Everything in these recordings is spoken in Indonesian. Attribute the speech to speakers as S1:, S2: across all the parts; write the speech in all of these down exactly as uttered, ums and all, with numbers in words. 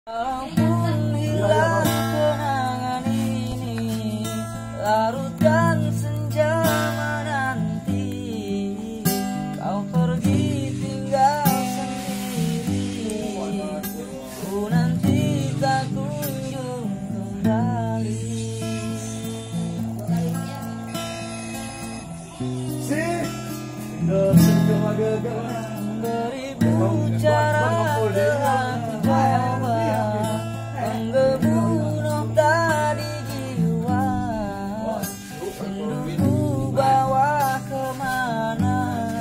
S1: Walaupun hilang kenangan ini, larutkan senja menanti, kau pergi tinggal sendiri, ku nanti tak kunjung kembali. Beribu cara telah kucoba menggebu tadi jiwa, rinduku bawa kemana,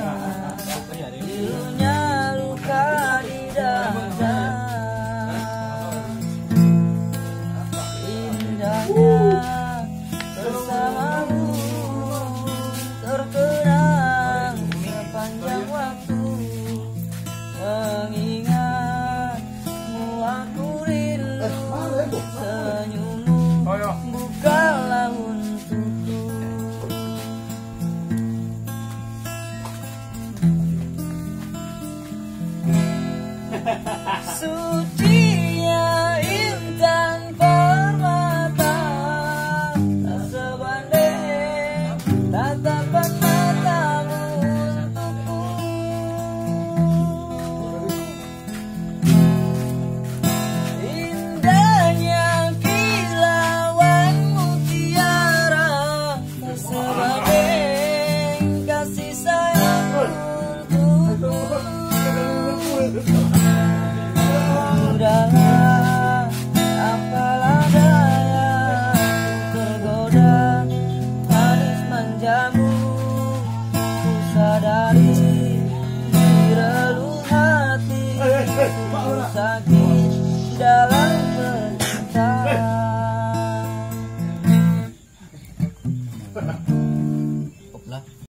S1: pilunya luka di dada. Indahnya bersamamu terkenang sepanjang waktu. Mengingatmu aku rindu, senyummu bukanlah untukku. Sucinya intan permata, tak sebanding tatapan matamu untukku. Indahnya kilauan mutiara, tak sebanding kasih sayangku untukku. Sudahlah, apalah daya, ku tergoda manis manjamu. Ku sadari di relung hati, ku sakit dalam bercinta.